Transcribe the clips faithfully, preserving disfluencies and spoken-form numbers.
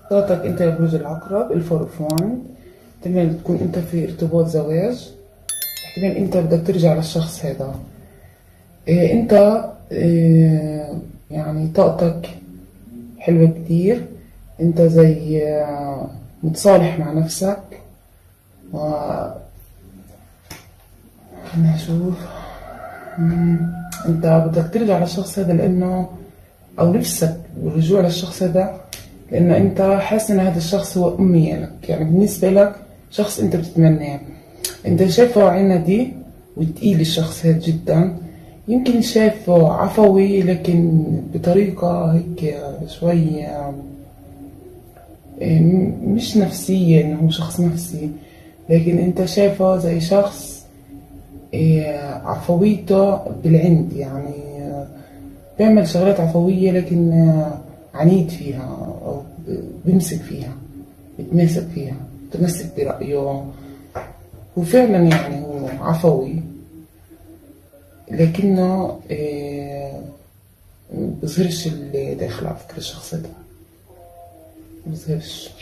طاقتك انت يا برج العقرب الفور اوف واند، احتمال تكون انت في ارتباط زواج، احتمال انت بدك ترجع للشخص هذا. إيه انت إيه يعني طاقتك حلوة كتير، انت زي آه، متصالح مع نفسك. و خلينا نشوف. مم، انت بدك ترجع للشخص هذا لانه او نفسك بالرجوع للشخص هذا لانه انت حاسس ان هذا الشخص هو امي لك، يعني بالنسبة لك شخص انت بتتمناه. انت شايفه عنيدي وتقيل الشخص هذا جدا، يمكن شايفه عفوي لكن بطريقة هيك شوي إيه، مش نفسية انه هو شخص نفسي، لكن انت شايفه زي شخص إيه، عفويته بالعند، يعني آه، بيعمل شغلات عفوية لكن آه، عنيد فيها او بيمسك فيها، بيتماسك فيها، متمسك برأيه. وفعلا يعني هو عفوي لكنه إيه، بظهرش اللي داخل على فكرة الشخص ده، بظهرش.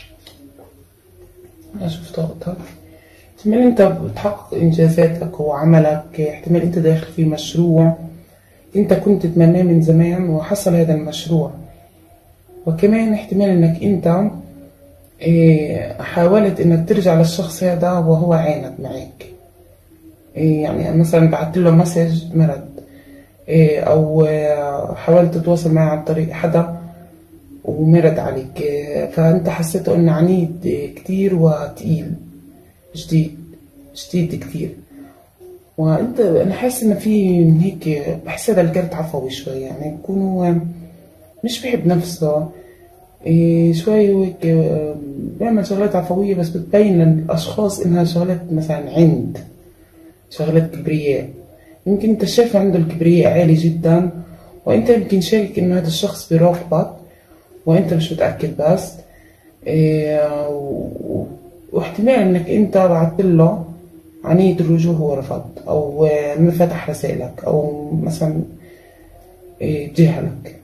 أشوف طاقتك، احتمال انت بتحقق انجازاتك وعملك، احتمال انت داخل في مشروع انت كنت تتمناه من زمان وحصل هذا المشروع. وكمان احتمال انك انت إيه، حاولت انك ترجع للشخص هذا وهو عاند معك. إيه، يعني مثلا بعت له مسج مرد، إيه، او آه، حاولت تتواصل معه عن طريق حدا ومرد عليك. إيه، فانت حسيته انه عنيد إيه، كتير وتقيل، جديد جديد كتير. وانت انا حاسس ان في من هيك، بحس هذا الكارت عفوي شوي، يعني بكون هو مش بحب نفسه إيه، شوي وهيك آه، بيعمل شغلات عفوية بس بتبين للأشخاص إنها شغلات مثلا عند، شغلات كبرياء. يمكن انت شايف عنده الكبرياء عالي جدا، وانت يمكن شاكك انه هذا الشخص بيراقبك وانت مش متأكد بس. إيه، و- واحتمال انك انت بعت له عنيد الرجوع هو رفض، او آه، ما فتح رسائلك، او مثلا إيه، جهلك.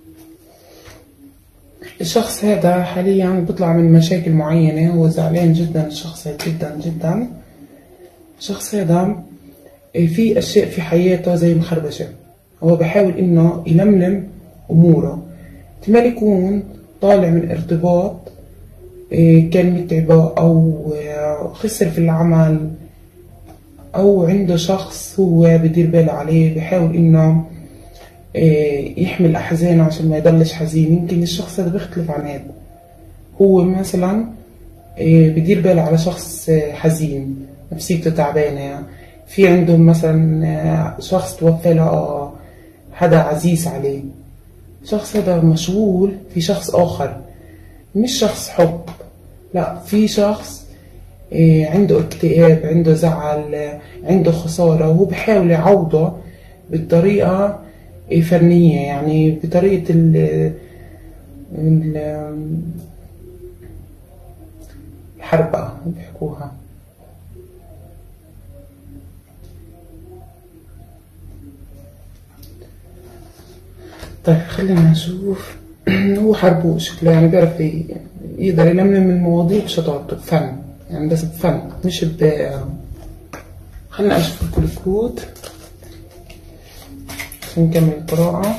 الشخص هذا حاليا بيطلع من مشاكل معينة، هو زعلان جدا الشخص هذا جدا جدا. الشخص هذا إيه، في أشياء في حياته زي مخربشة، هو بحاول إنه يلملم أموره. احتمال يكون طالع من ارتباط إيه، كان متعبه، أو آه، خسر في العمل، أو عنده شخص هو بدير باله عليه، بحاول إنه إيه، يحمل أحزانه عشان ما يضلش حزين. يمكن الشخص هذا بيختلف عن هذا، هو مثلا إيه، بدير باله على شخص آه، حزين نفسيته تعبانة، يعني في عندهم مثلا آه، شخص توفى له آه، حدا عزيز عليه. الشخص هذا مشغول في شخص آخر، مش شخص حب، لا، في شخص آه، عنده اكتئاب، عنده زعل، آه، عنده خسارة، وهو بحاول يعوضه بالطريقة آه، فنية، يعني بطريقة ال ال- الحربة بيحكوها. طيب خلينا نشوف. هو حربه شكله يعني بيعرف ي- يقدر يلملم المواضيع بشطارته بفن، يعني بس بفن مش ب. خلينا أشوف لكم الكروت عشان نكمل القراءة.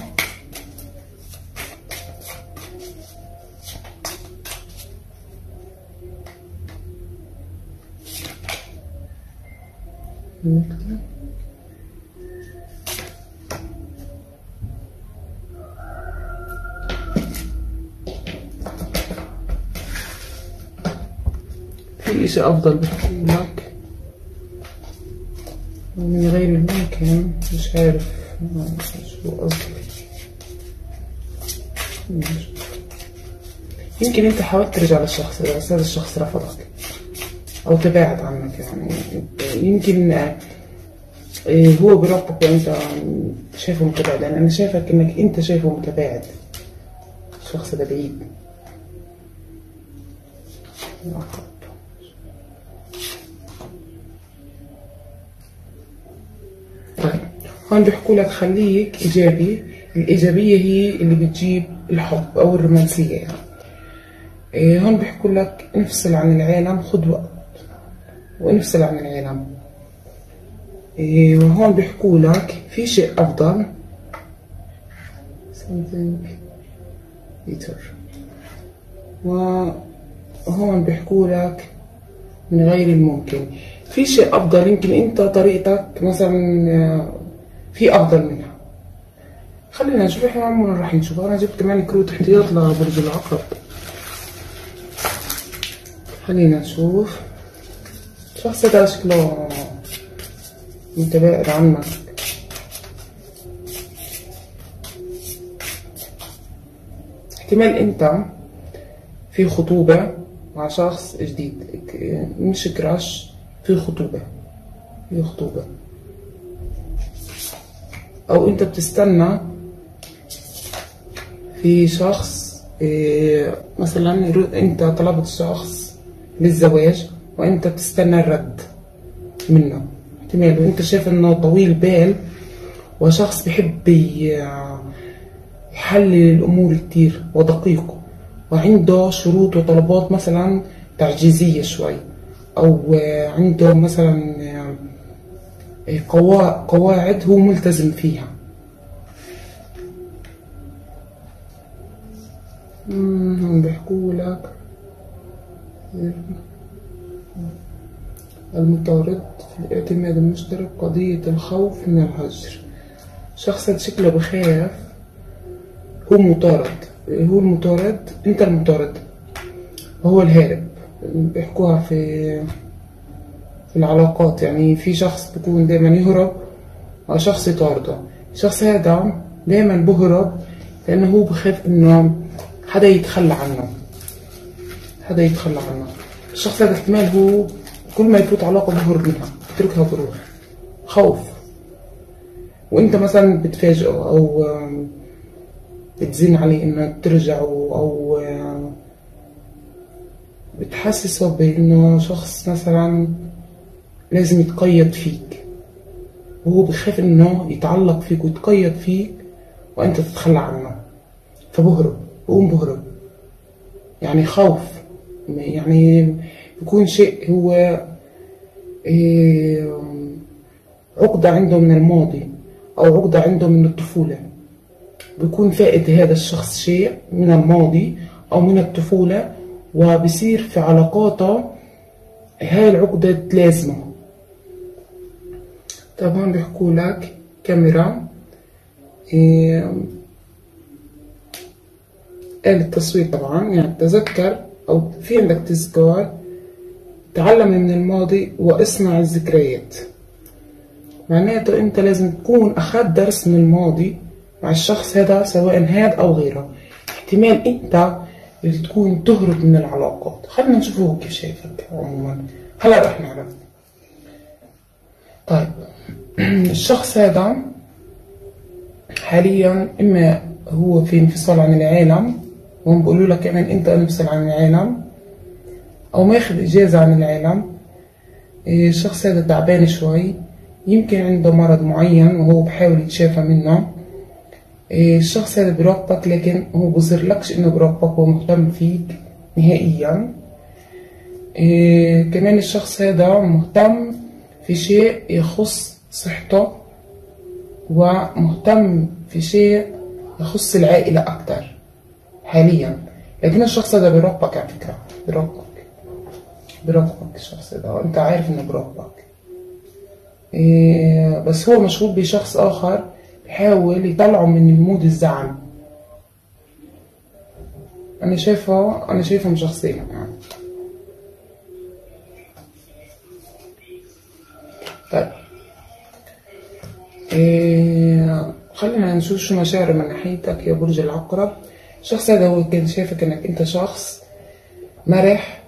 في إشي أفضل بحكي لك من غير الممكن، مش عارف شو قصدي. يمكن انت حاولت ترجع للشخص ده بس هذا الشخص رفضك او تباعد عنك، يعني يمكن آه، هو بيراقبك وانت شايفه متباعد، لان انا شايفك انك انت شايفه متباعد، الشخص ده بعيد. طيب هون بيحكوا لك خليك ايجابي، الايجابيه هي اللي بتجيب الحب او الرومانسيه يعني. إيه هون بيحكوا لك انفصل عن العالم، خد وقت وانفصل عن العالم. إيه وهون بيحكوا لك في شيء أفضل something better. وهون بيحكوا لك من غير الممكن في شيء أفضل، يمكن أنت طريقتك مثلا في أفضل منها. خلينا نشوف احنا عموما راح نشوف. أنا جبت كمان كروت احتياط لبرج العقرب. خلينا نشوف. الشخص ده شكله متباعد عنك، احتمال انت في خطوبة مع شخص جديد، مش كراش، في خطوبة في خطوبة او انت بتستنى في شخص. إيه مثلا انت طلبت شخص للزواج وانت بتستنى الرد منه، احتمال وانت شايف انه طويل بال وشخص بحب يحلل الامور كتير ودقيق، وعنده شروط وطلبات مثلا تعجيزية شوي، او عنده مثلا قواعد هو ملتزم فيها. هم بيحكوا لك المطارد في الاعتماد المشترك، قضية الخوف من الهجر. شخص شكله بخاف، هو مطارد، هو المطارد، انت المطارد وهو الهارب. بيحكوها في في العلاقات، يعني في شخص بيكون دايما يهرب وشخص يطارده. الشخص هذا دايما بهرب لانه هو بخاف انه حدا يتخلى عنه، حدا يتخلى عنه. الشخص هذا احتمال هو كل ما يفوت علاقة بهرب منها، بتركها بروح، خوف. وانت مثلا بتفاجئه او بتزين عليه انه ترجعوا، او بتحسسه بانه شخص مثلا لازم يتقيد فيك، وهو بخاف انه يتعلق فيك ويتقيد فيك وانت تتخلى عنه، فبهرب، بقوم بهرب. يعني خوف، يعني يكون شيء هو عقدة عنده من الماضي أو عقدة عنده من الطفولة. بيكون فائد هذا الشخص شيء من الماضي أو من الطفولة، وبصير في علاقاته هاي العقدة تلازمه. طبعا بيحكوا لك كاميرا، آلة تصوير طبعا، يعني تذكر أو في عندك تذكار، تعلم من الماضي واصنع الذكريات. معناته أنت لازم تكون أخذت درس من الماضي مع الشخص هذا، سواء هذا أو غيره. احتمال أنت اللي تكون تهرب من العلاقات. خلينا نشوف هو كيف شايفك عموما، هلا رح نعرف. طيب الشخص هذا حاليا إما هو في انفصال عن العالم، وهم بيقولوا لك كمان أنت انفصل عن العالم، أو ماخذ إجازة عن العالم. الشخص هذا تعبان شوي، يمكن عنده مرض معين وهو بحاول يتشافى منه. الشخص هذا بيراقبك، لكن هو بظهرلكش إنه بيراقبك، هو مهتم فيك نهائيا. كمان الشخص هذا مهتم في شيء يخص صحته، ومهتم في شيء يخص العائلة أكتر حاليا. لكن الشخص هذا بيراقبك، على فكرة بيراقبك بيراقبك الشخص هذا، وأنت عارف إنه بيراقبك. إيه بس هو مشغول بشخص آخر بيحاول يطلعه من المود الزعل. أنا شايفه أنا شايفهم شخصين يعني. طيب إيه خلينا نشوف شو مشاعر من ناحيتك يا برج العقرب. الشخص هذا هو كان شايفك انك انت شخص مرح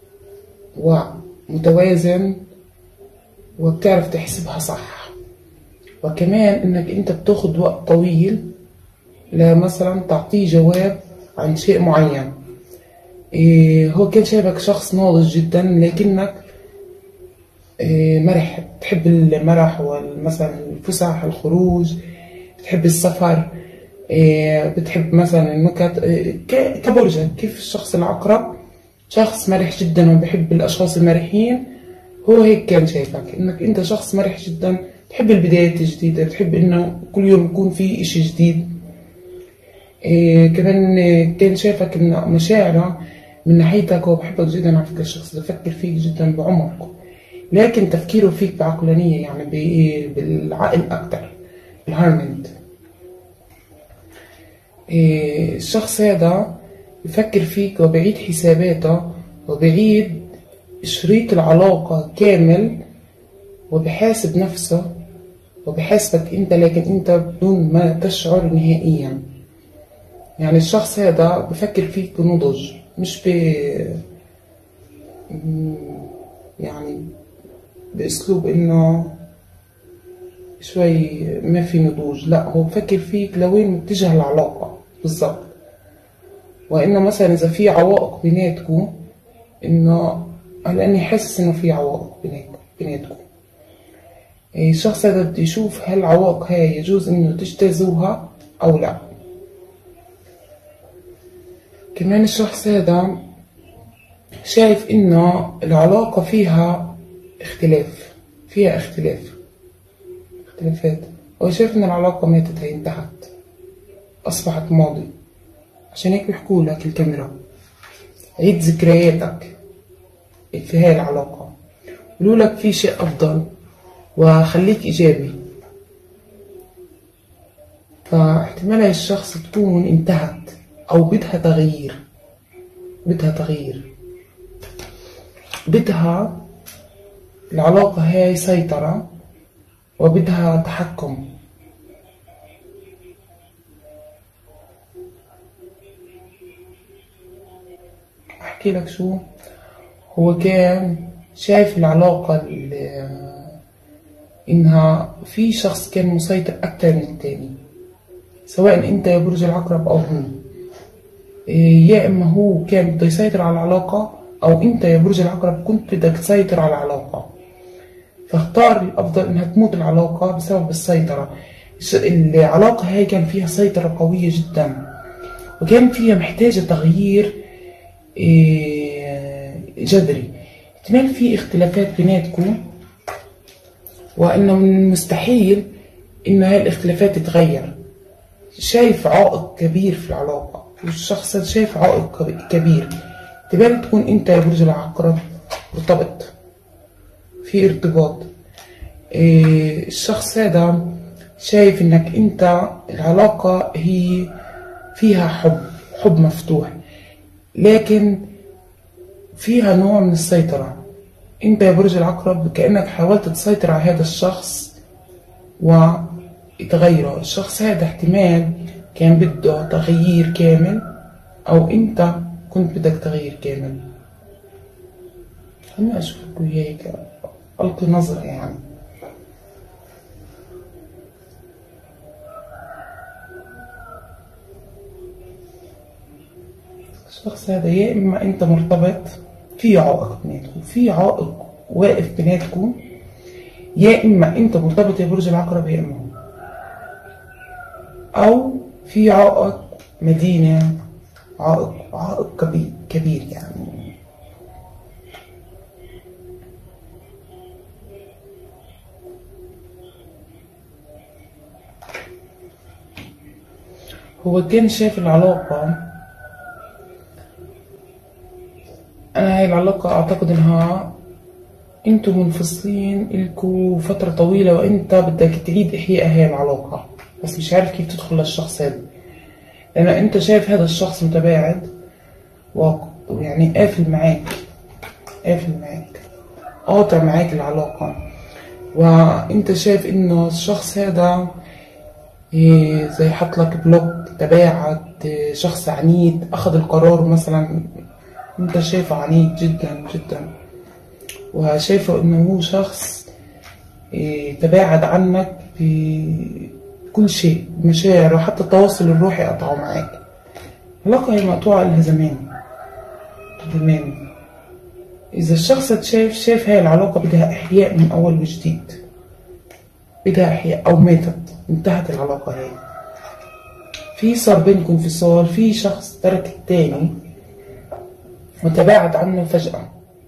ومتوازن وبتعرف تحسبها صح، وكمان انك انت بتاخد وقت طويل لمثلا تعطيه جواب عن شيء معين. إيه هو كان شايفك شخص ناضج جدا، لكنك إيه مرح، بتحب المرح ومثلا الفسح، الخروج، بتحب السفر. إيه بتحب مثلا النكت. إيه كبرجك كيف الشخص العقرب شخص مرح جدا وبحب الأشخاص المرحين، هو هيك كان شايفك إنك أنت شخص مرح جدا، تحب البدايات الجديدة، تحب إنه كل يوم يكون في إشي جديد. إيه كمان كان شايفك إن مشاعره من ناحيتك هو بحبك جدا. على فكرة الشخص ده بفكر فيك جدا بعمق، لكن تفكيره فيك بعقلانية، يعني بالعقل أكتر، الهارمنت. إيه الشخص هذا بفكر فيك وبعيد حساباته وبعيد شريط العلاقة كامل، وبحاسب نفسه وبحاسبك انت، لكن انت بدون ما تشعر نهائيا. يعني الشخص هذا بفكر فيك بنضج، مش ب يعني باسلوب انه شوي ما في نضوج، لا هو بفكر فيك لوين متجه العلاقة بالضبط. وانه مثلا اذا في عوائق بيناتكم، انه لاني حاسس انه في عوائق بيناتكم، الشخص هذا بده يشوف هل العوائق هاي يجوز انه تجتازوها او لا. كمان الشخص هذا شايف انه العلاقة فيها اختلاف، فيها اختلاف اختلافات. هو شايف ان العلاقة ماتت، هي انتهت، اصبحت ماضي. عشان هيك بيحكوا لك الكاميرا عيد ذكرياتك في هاي العلاقة، بيقولوا لك في شيء افضل وخليك ايجابي. فاحتمال هاي الشخص تكون انتهت او بدها تغيير، بدها تغيير بدها العلاقة هاي سيطرة وبدها تحكم. احكي لك شو هو كان شايف العلاقة انها في شخص كان مسيطر اكتر من التاني، سواء انت يا برج العقرب او هو. يا اما هو كان بده يسيطر على العلاقة، او انت يا برج العقرب كنت بدك تسيطر على العلاقة. فاختار الافضل انها تموت العلاقة بسبب السيطرة. العلاقة هاي كان فيها سيطرة قوية جدا، وكان فيها محتاجة تغيير جذري. احتمال في اختلافات بيناتكم، وانه من المستحيل انه هاي الاختلافات تتغير. شايف عائق كبير في العلاقة، والشخص شايف عائق كبير. احتمال تكون انت يا برج العقرب مرتبط، في ارتباط. إيه الشخص هذا شايف انك انت العلاقة هي فيها حب، حب مفتوح، لكن فيها نوع من السيطرة. انت يا برج العقرب كأنك حاولت تسيطر على هذا الشخص وتغيره. الشخص هذا احتمال كان بده تغيير كامل، او انت كنت بدك تغيير كامل. خليني اشوفك وياك، القي نظرة يعني. الشخص هذا يا اما انت مرتبط في عائق بيناتكم، في عائق واقف بيناتكم، يا اما انت مرتبط يا برج العقرب يا اما هو، او في عائق مدينة، عائق عائق كبير كبير يعني. هو كان شايف العلاقة، أنا هاي العلاقة أعتقد إنها أنتوا منفصلين إلكوا فترة طويلة، وأنت بدك تعيد إحياء هاي العلاقة، بس مش عارف كيف تدخل للشخص هذا. لأن أنت شايف هذا الشخص متباعد ويعني قافل معاك، قافل معاك، قاطع معاك العلاقة. وأنت شايف إنه الشخص هذا زي حط لك بلوك، تباعد، شخص عنيد، أخذ القرار مثلا انت شايفه عنيد جدا جدا، وشايفه انه هو شخص تباعد عنك بكل شيء، مشاعر وحتى التواصل الروحي قطعه معاك. العلاقة هي مقطوعة لها زمان زمان. اذا الشخص شايف شايف هاي العلاقة بدها احياء من اول وجديد، بدها احياء او ماتت، انتهت العلاقة هاي. في صار بينكم انفصال، في شخص ترك التاني وتباعد عنه فجأة.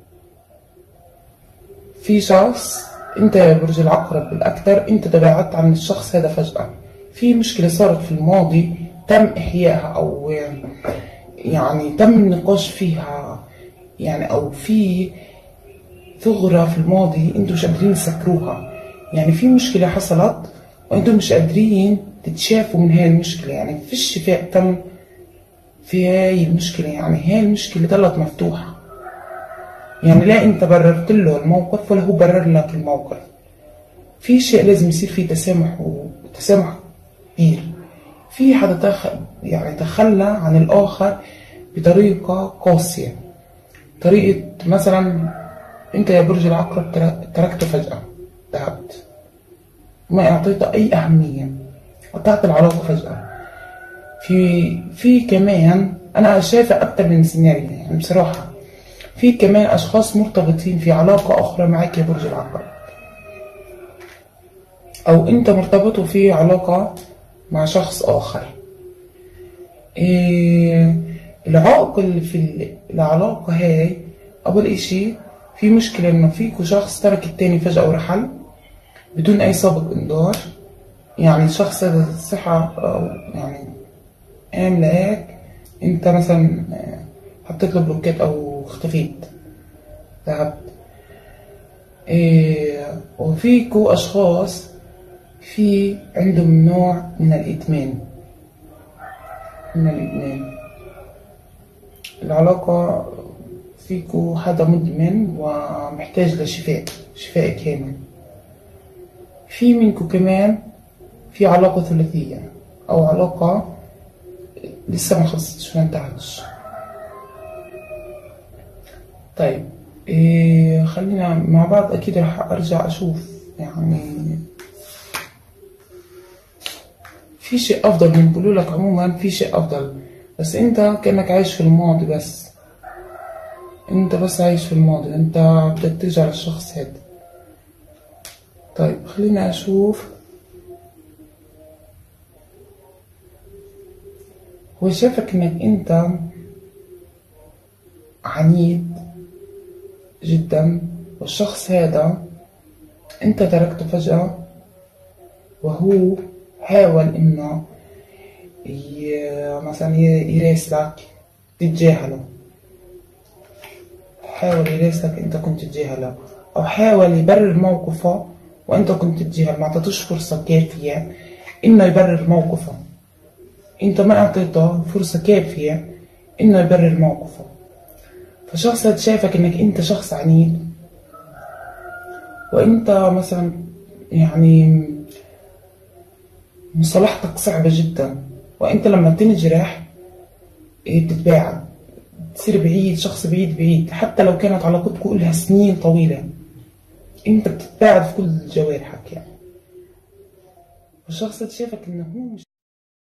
في شخص انت يا برج العقرب بالاكثر انت تباعدت عن الشخص هذا فجأة. في مشكلة صارت في الماضي تم احيائها، او يعني تم النقاش فيها، يعني او في ثغرة في الماضي انتم مش قادرين تسكروها. يعني في مشكلة حصلت وانتم مش قادرين تتشافوا من هاي المشكلة، يعني في الشفاء تم في هاي المشكلة. يعني هاي المشكلة ظلت مفتوحة، يعني لا انت بررت له الموقف ولا هو برر لك الموقف. في شيء لازم يصير فيه تسامح، وتسامح كبير. في حدا تخ... يعني تخلى عن الآخر بطريقة قاسية، طريقة مثلا انت يا برج العقرب تركته فجأة، ذهبت ما اعطيته اي اهمية، قطعت العلاقة فجأة. في في كمان انا شايفة اكتر من سيناريو يعني بصراحة. في كمان اشخاص مرتبطين في علاقة اخرى معك يا برج العقرب، او انت مرتبط في علاقة مع شخص اخر. إيه العائق اللي في العلاقة هاي؟ اول اشي في مشكلة انه فيكو شخص ترك التاني فجأة ورحل بدون اي سابق انذار. يعني الشخص هذا صحة او يعني قام لقاك انت مثلا حطيت له بلوكات او اختفيت، ذهبت. إيه وفيكو اشخاص في عندهم نوع من الادمان، من الادمان العلاقة. فيكو حدا مدمن ومحتاج لشفاء، شفاء كامل. في منكو كمان في علاقة ثلاثية أو علاقة لسه ما خلصتش ما انتهتش. طيب إيه خلينا مع بعض. أكيد رح أرجع أشوف يعني في شيء أفضل من بقولولك. عموما في شيء أفضل، بس أنت كأنك عايش في الماضي. بس أنت بس عايش في الماضي، أنت بدك ترجع للشخص هذا. طيب خلينا أشوف. هو شافك إنك أنت عنيد جدا، والشخص هذا أنت تركته فجأة، وهو حاول إنه مثلا يراسلك تتجاهله، حاول يراسلك أنت كنت تتجاهله، أو حاول يبرر موقفه وأنت كنت تتجاهل. ما أعطيتوش فرصة كافية إنه يبرر موقفه، أنت ما أعطيته فرصة كافية إنه يبرر موقفه. فشخص شايفك إنك أنت شخص عنيد، وأنت مثلا يعني مصالحتك صعبة جدا، وأنت لما تنجرح بتتباعد، تصير بعيد، شخص بعيد بعيد. حتى لو كانت علاقتكم لها سنين طويلة انت بتتباعد في كل جوارحك يعني. والشخص شايفك انه هو مش